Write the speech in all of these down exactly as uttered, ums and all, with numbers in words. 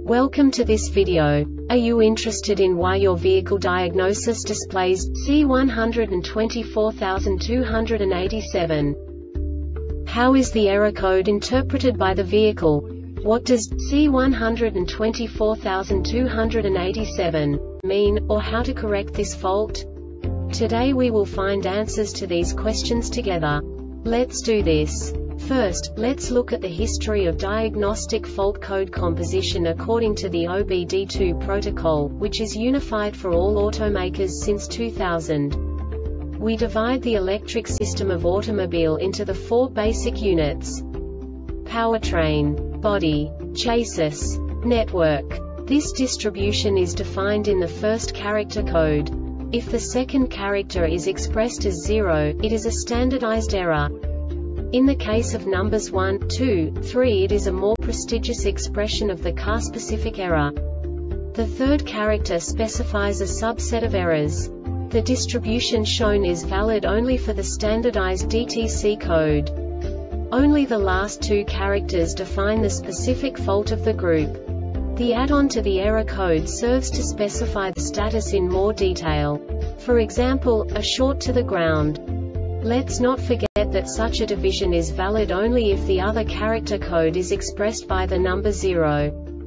Welcome to this video. Are you interested in why your vehicle diagnosis displays C one hundred twenty-four thousand two hundred eighty-seven? How is the error code interpreted by the vehicle? What does C one hundred twenty-four thousand two hundred eighty-seven mean, or how to correct this fault? Today we will find answers to these questions together. Let's do this. First, let's look at the history of diagnostic fault code composition according to the O B D two protocol, which is unified for all automakers since two thousand. We divide the electric system of automobile into the four basic units: powertrain, body, chassis, network. This distribution is defined in the first character code. If the second character is expressed as zero, it is a standardized error. In the case of numbers one, two, three, it is a more prestigious expression of the car-specific error. The third character specifies a subset of errors. The distribution shown is valid only for the standardized D T C code. Only the last two characters define the specific fault of the group. The add-on to the error code serves to specify the status in more detail. For example, a short to the ground. Let's not forget that such a division is valid only if the other character code is expressed by the number zero.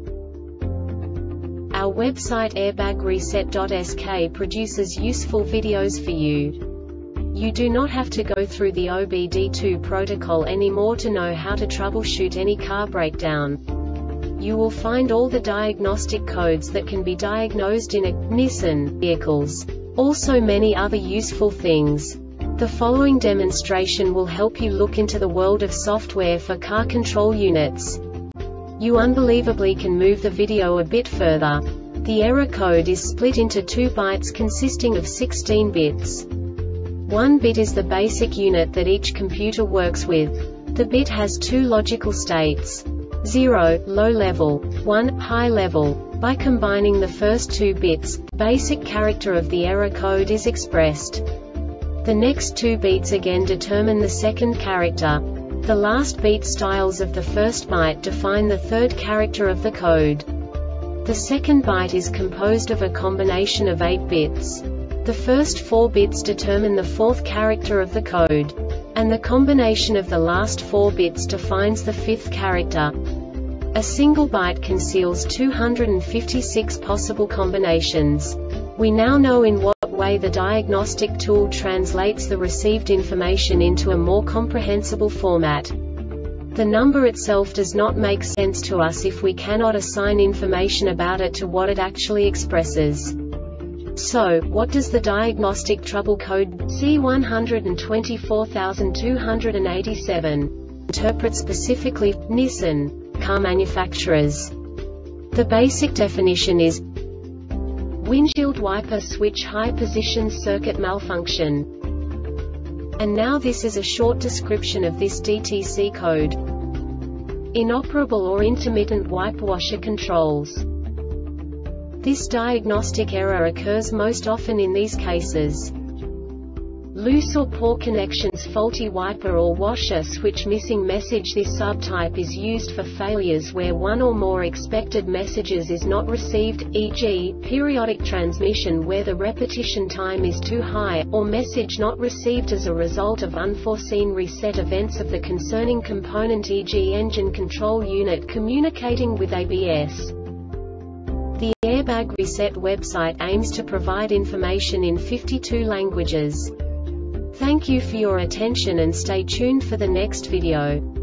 Our website airbag reset dot S K produces useful videos for you. You do not have to go through the O B D two protocol anymore to know how to troubleshoot any car breakdown. You will find all the diagnostic codes that can be diagnosed in a Nissan vehicles. Also many other useful things. The following demonstration will help you look into the world of software for car control units. You unbelievably can move the video a bit further. The error code is split into two bytes consisting of sixteen bits. One bit is the basic unit that each computer works with. The bit has two logical states: zero, low level, one, high level. By combining the first two bits, the basic character of the error code is expressed. The next two beats again determine the second character. The last beat styles of the first byte define the third character of the code. The second byte is composed of a combination of eight bits. The first four bits determine the fourth character of the code. And the combination of the last four bits defines the fifth character. A single byte conceals two hundred fifty-six possible combinations. We now know in what way the diagnostic tool translates the received information into a more comprehensible format. The number itself does not make sense to us if we cannot assign information about it to what it actually expresses. So, what does the diagnostic trouble code C one hundred twenty-four thousand two hundred eighty-seven interpret specifically for Nissan car manufacturers? The basic definition is windshield wiper switch high position circuit malfunction. And now this is a short description of this D T C code. Inoperable or intermittent wiper washer controls. This diagnostic error occurs most often in these cases: loose or poor connections, faulty wiper or washer switch missing message. This subtype is used for failures where one or more expected messages is not received, for example, periodic transmission where the repetition time is too high, or message not received as a result of unforeseen reset events of the concerning component, for example engine control unit communicating with A B S. The Airbag Reset website aims to provide information in fifty-two languages. Thank you for your attention and stay tuned for the next video.